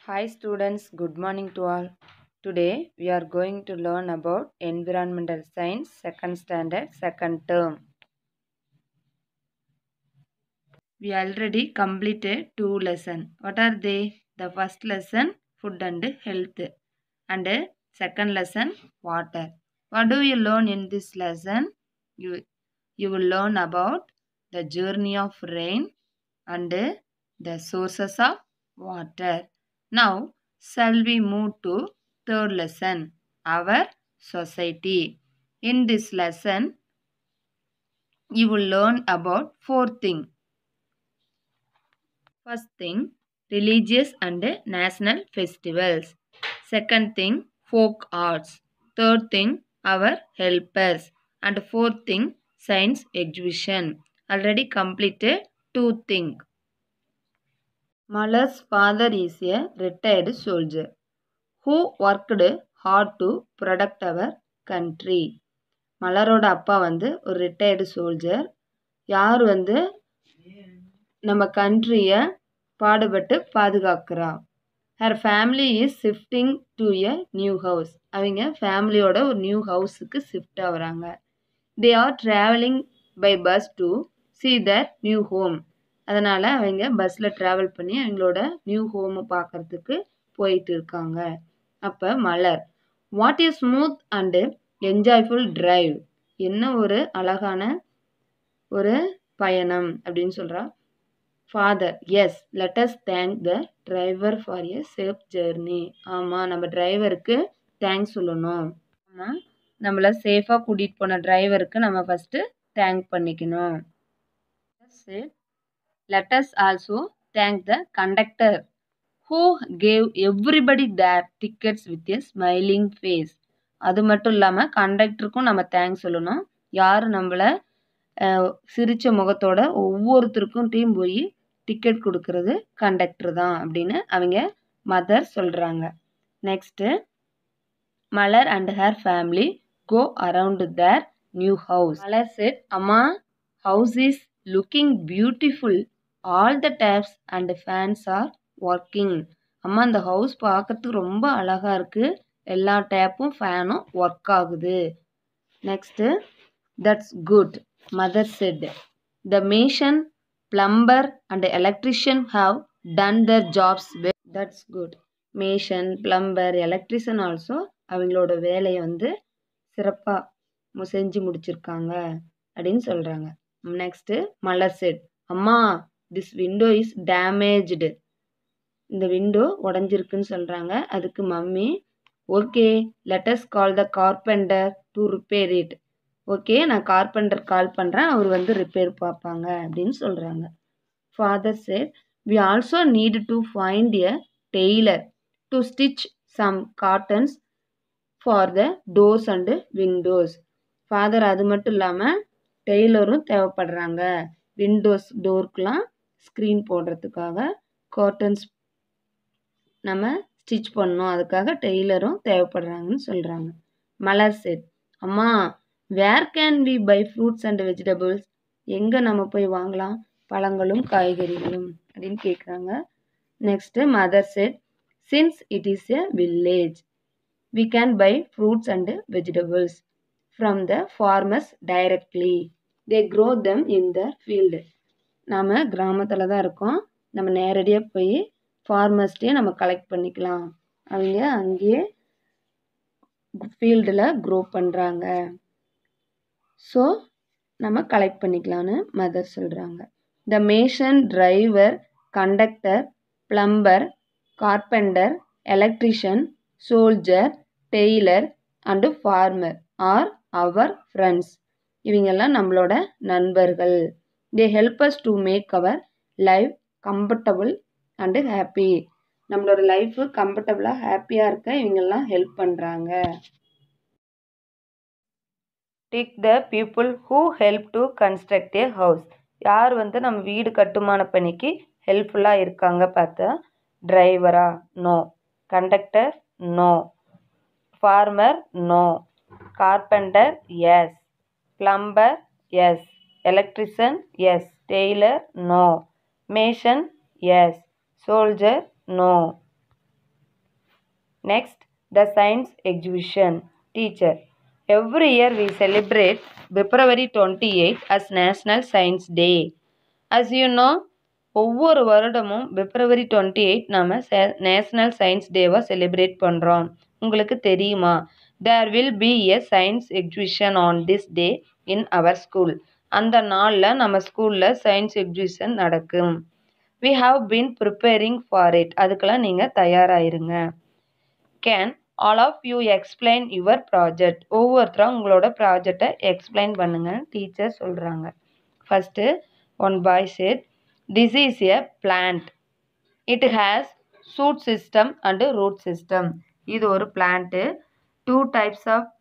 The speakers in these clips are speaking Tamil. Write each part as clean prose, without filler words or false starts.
Hi students, good morning to all. Today we are going to learn about Environmental Science second standard second term. We already completed two lessons. What are they? The first lesson food and health and second lesson water. What do you learn in this lesson? You will learn about the journey of rain and the sources of water. Now, shall we move to third lesson, our society. In this lesson, you will learn about four things. First thing, religious and national festivals. Second thing, folk arts. Third thing, our helpers. And fourth thing, science exhibition. Already completed two things. Maller's father is a retired soldier who worked hard to protect our country. மலரோட அப்பா வந்து ஒரு ரிட்டையர்டு சோல்ஜர். யார் வந்து நம்ம கண்ட்ரியை பாடுபட்டு பாதுகாக்கிறா. Her family is shifting to a new house. அவங்க ஃபேமிலியோட ஒரு நியூ ஹவுஸுக்கு ஷிஃப்ட் ஆகுறாங்க. They are travelling by bus to see their new home. அதனால் அவங்க பஸ்ஸில் ட்ராவல் பண்ணி அவங்களோட நியூ ஹோமை பார்க்குறதுக்கு போயிட்டு இருக்காங்க. அப்போ Malar, what is smooth and enjoyful drive. என்ன ஒரு அழகான ஒரு பயணம் அப்படின்னு சொல்கிறா. Father, yes let us thank the driver for a safe journey. ஆமாம், நம்ம டிரைவருக்கு தேங்க்ஸ் சொல்லணும். ஆமாம், நம்மளை சேஃபாக கூட்டிகிட்டு போன டிரைவருக்கு நம்ம ஃபஸ்ட்டு தேங்க் பண்ணிக்கணும். Let us also thank the conductor who gave everybody their tickets with a smiling face. அது மட்டும் இல்லாமல் கண்டக்டருக்கும் நம்ம தேங்க்ஸ் சொல்லணும். யார் நம்மளை சிரித்த முகத்தோட ஒவ்வொருத்தருக்கும் டீம் போய் டிக்கெட் கொடுக்கறது கண்டக்டர் தான் அப்படின்னு அவங்க மதர் சொல்கிறாங்க. Next, Malar and her family go around their new house. Malar said, அம்மா, house is looking beautiful. All the taps and fans are working. அம்மா, அந்த ஹவுஸ் பார்க்கறதுக்கு ரொம்ப அழகாக இருக்குது. எல்லா டேப்பும் ஃபேனும் ஒர்க் ஆகுது. Next, that's good. Mother said, the mason, plumber and electrician have done their jobs well. That's good. Mason, plumber, electrician also அவங்களோட வேலையை வந்து சிறப்பாக செஞ்சு முடிச்சிருக்காங்க அப்படின்னு சொல்கிறாங்க. நெக்ஸ்ட்டு, மலர் செட், அம்மா, திஸ் விண்டோ இஸ் டேமேஜ்டு. இந்த விண்டோ உடஞ்சிருக்குன்னு சொல்கிறாங்க. அதுக்கு mummy, okay let us call the carpenter to repair it. Okay, நான் கார்பெண்டர் கால் பண்ணுறேன், அவர் வந்து ரிப்பேர் பார்ப்பாங்க அப்படின்னு சொல்கிறாங்க. Father said, we also need to find a tailor to stitch some curtains for the doors and windows. Father, அது மட்டும் இல்லாமல் டெய்லரும் தேவைப்படுறாங்க. விண்டோஸ் டோருக்கெலாம் ஸ்க்ரீன் போடுறதுக்காக காட்டன்ஸ் நம்ம ஸ்டிச் பண்ணோம், அதுக்காக டெய்லரும் தேவைப்படுறாங்கன்னு சொல்கிறாங்க. மலர் செட், அம்மா, where can we buy fruits and vegetables. எங்கே நம்ம போய் வாங்கலாம் பழங்களும் காய்கறிகளும் அப்படின்னு கேட்குறாங்க. Next, mother said, since it is a village we can buy fruits and vegetables from the farmers directly. They grow them in the field. நாம் கிராமத்தில் தான் இருக்கோம், நம்ம நேரடியாக போய் ஃபார்மர்ஸ்டே நம்ம கலெக்ட் பண்ணிக்கலாம். அவங்க அங்கேயே ஃபீல்டில் க்ரோ பண்ணுறாங்க, ஸோ நம்ம கலெக்ட் பண்ணிக்கலான்னு மதர் சொல்கிறாங்க. The mason, driver, conductor, plumber, carpenter, electrician, soldier, tailor and farmer are our friends. இவங்கெல்லாம் நம்மளோட நண்பர்கள். They help us to make our life comfortable and happy. நம்மளோட லைஃபு கம்ஃபர்டபுளாக ஹாப்பியாக இருக்க இவங்கெல்லாம் ஹெல்ப் பண்ணுறாங்க. Tick the people who help to construct a house. யார் வந்து நம்ம வீடு கட்டுமான பணிக்கு ஹெல்ப்ஃபுல்லாக இருக்காங்க பார்த்தா, டிரைவரா, no. Conductor, no. Farmer, no. Carpenter, yes. Plumber, yes. Electrician, yes. Tailor, no. Mason, yes. Soldier, no. Next, the science exhibition. Teacher, every year we celebrate February 28 as National Science Day. As you know, ஒவ்வொரு வருடமும் February 28 நாம நேஷனல் சயின்ஸ் டேவை செலிப்ரேட் பண்ணுறோம். உங்களுக்கு தெரியுமா? There will be a science exhibition on this day in our school. அந்த நாளில் நம்ம ஸ்கூலில் சயின்ஸ் எக்ஸிபிஷன் நடக்கும். We have been preparing for it. அதுக்கெல்லாம் நீங்கள் தயாராகிருங்க. Can all of you explain your project? ஒவ்வொருத்தரும் உங்களோட ப்ராஜெக்டை எக்ஸ்பிளைன் பண்ணுங்க. டீச்சர் சொல்கிறாங்க. First one boy said, this is a plant. It has shoot system and root system. இது ஒரு plant. Two types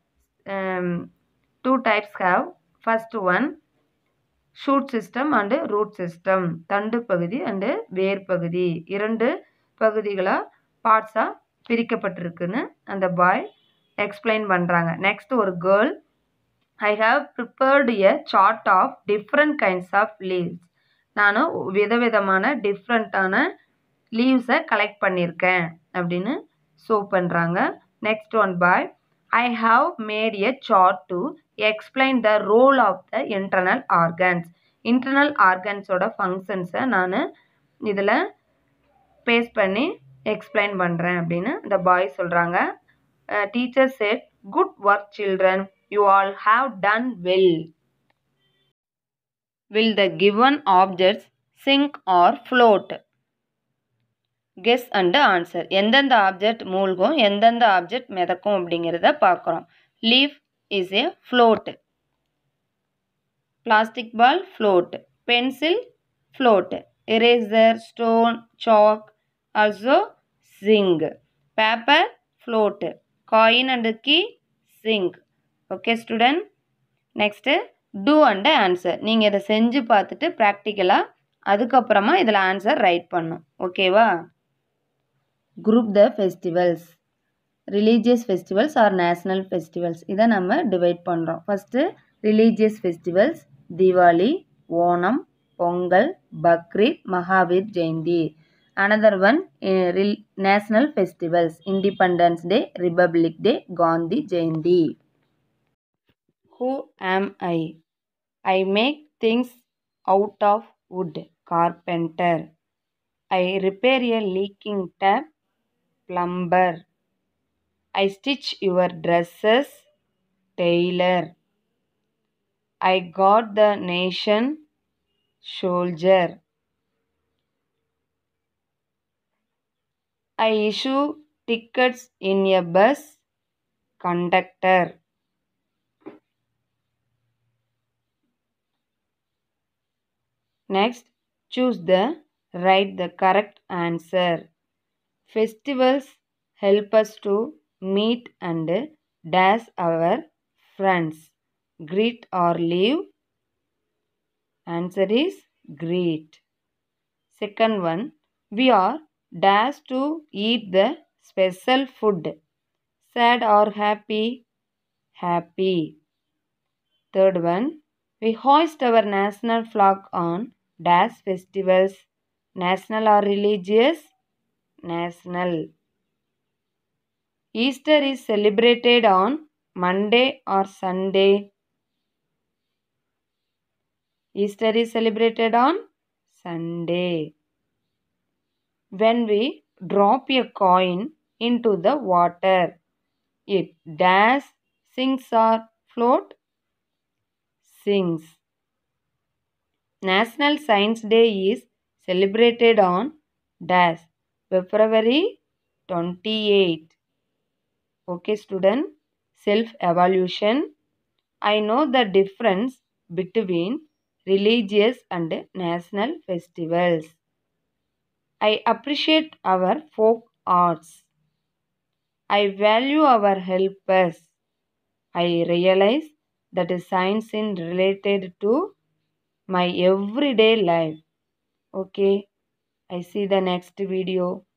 have. First one, shoot system and root system. தண்டு பகுதி and வேர் பகுதி. இரண்டு பகுதிகளா பார்ட்ஸா பிரிக்கப்பட்டிருக்குன்னு அந்த பாய் எக்ஸ்பிளைன் பண்ணுறாங்க. நெக்ஸ்ட் ஒரு girl, I have prepared a chart of different kinds of leaves. நான் விதவிதமான டிஃப்ரெண்ட்டான லீவ்ஸை கலெக்ட் பண்ணியிருக்கேன் அப்படின்னு ஷோ பண்ணுறாங்க. Next one boy, I have made a chart to explain the role of the internal organs. Internal ஆர்கன்ஸோட ஃபங்க்ஷன்ஸை நான் இதில் பேஸ்ட் பண்ணி எக்ஸ்பிளைன் பண்ணுறேன் அப்படின்னு இந்த பாய் சொல்கிறாங்க. Teacher said, good work children, you all have done well. Will the given objects sink or float? Guess and answer. எந்தெந்த ஆப்ஜெக்ட் மூழ்கும், எந்தெந்த ஆப்ஜெக்ட் மிதக்கும் அப்படிங்கிறத பார்க்குறோம். Leaf is a float. Plastic ball float. Pencil float. Eraser, stone, chalk also sink. Paper float. Coin and key sink. Okay student. Next, do and answer. நீங்கள் இதை செஞ்சு பார்த்துட்டு ப்ராக்டிக்கலாக அதுக்கப்புறமா இதில் ஆன்சர் ரைட் பண்ணும். ஓகேவா? Group the festivals. Religious festivals or national festivals. இதை நம்ம டிவைட் பண்ணுறோம். First religious festivals, Deepavali, Onam, Pongal, Bakrid, Mahavir Jayanti. Another one national festivals, independence day, republic day, Gandhi Jayanti. Who am I? I make things out of wood. Carpenter. I repair a leaking tap. Plumber. I stitch your dresses. Tailor. I got the nation. Soldier. I issue tickets in a bus. Conductor. Next, choose write the correct answer. Festivals help us to meet and dash our friends. Greet or leave? Answer is greet. Second one, we are dash to eat the special food. Sad or happy? Happy. Third one, we hoist our national flag on dash festivals. National or religious? National. Easter is celebrated on Monday or Sunday? Easter is celebrated on Sunday. When we drop a coin into the water, it dash sinks or float? Sinks. National Science Day is celebrated on dash February 28. Okay student, self-evaluation. I know the difference between religious and national festivals. I appreciate our folk arts. I value our helpers. I realize that science is related to my everyday life. Okay, I see the next video.